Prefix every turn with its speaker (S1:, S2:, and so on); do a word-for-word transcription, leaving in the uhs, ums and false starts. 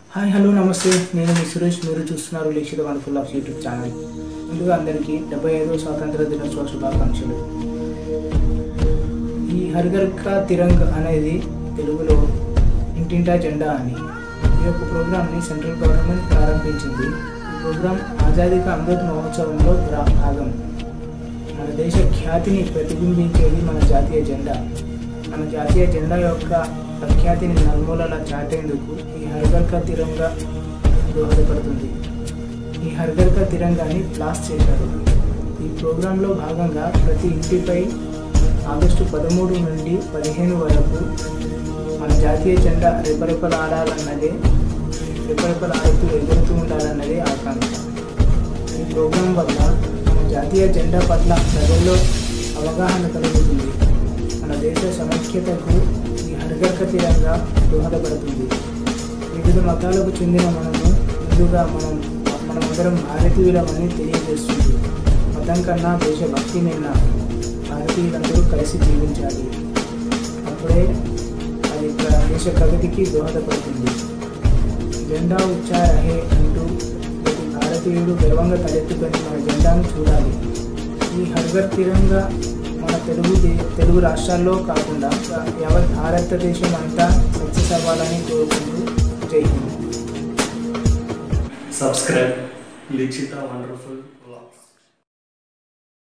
S1: Hi hello నమస్తే, నేను మీ సురేష్. మీరు చూస్తున్నారు లిఖిత వండర్ఫుల్ ఆఫ్ యూట్యూబ్ ఛానల్. ముందుగా అందరికీ డెబ్బై ఐదవ స్వాతంత్ర దినోత్సవ శుభాకాంక్షలు. ఈ హర్ ఘర్ కా తిరంగ్ అనేది తెలుగులో ఇంటింటా జెండా అని. ఈ యొక్క ప్రోగ్రామ్ని సెంట్రల్ గవర్నమెంట్ ప్రారంభించింది. ఈ ప్రోగ్రాం ఆజాదీ కా అమృత్ మహోత్సవంలో భాగం. మన దేశ ఖ్యాతిని ప్రతిబింబించేది మన జాతీయ జెండా. మన జాతీయ జెండా యొక్క ప్రఖ్యాతిని నలుమూలలా చాటేందుకు ఈ హర్ ఘర్ కా తిరంగా దోహదపడుతుంది. ఈ హర్ ఘర్ కా తిరంగాని ప్లాస్ చేశారు. ఈ ప్రోగ్రాంలో భాగంగా ప్రతి ఇంటిపై ఆగస్టు పదమూడు నుండి పదిహేను వరకు మన జాతీయ జెండా రెపరెపలాడాలన్నదే రెపరెపలాడుతూ ఎగురుతూ ఉండాలన్నదే ఆకాంక్ష. ఈ ప్రోగ్రాం వల్ల మన జాతీయ జెండా పట్ల ప్రజల్లో అవగాహన కలుగుతుంది. మన దేశ సమైక్యతకు ఈ హర్ ఘర్ కా తిరంగా దోహదపడుతుంది. వివిధ మతాలకు చెందిన మనము ముందుగా మనం మనమందరం భారతీయులమని తెలియజేస్తుంది. మతం కన్నా దేశభక్తి నిన్న భారతీయులందరూ కలిసి జీవించాలి. అప్పుడే అది దేశ ప్రగతికి దోహదపడుతుంది. జెండా ఉచ్చా రహే అంటూ ప్రతి భారతీయుడు గర్వంగా తలెత్తుకొని మన జెండాను చూడాలి. ఈ హర్ ఘర్ తిరంగా మన తెలుగు తెలుగు రాష్ట్రాల్లో కాకుండా యావత్ భారతదేశం అంతా సక్సెస్ అవ్వాలని కోరుకుంటూ జై హింద్.
S2: సబ్స్క్రైబ్ లిఖిత వండర్ఫుల్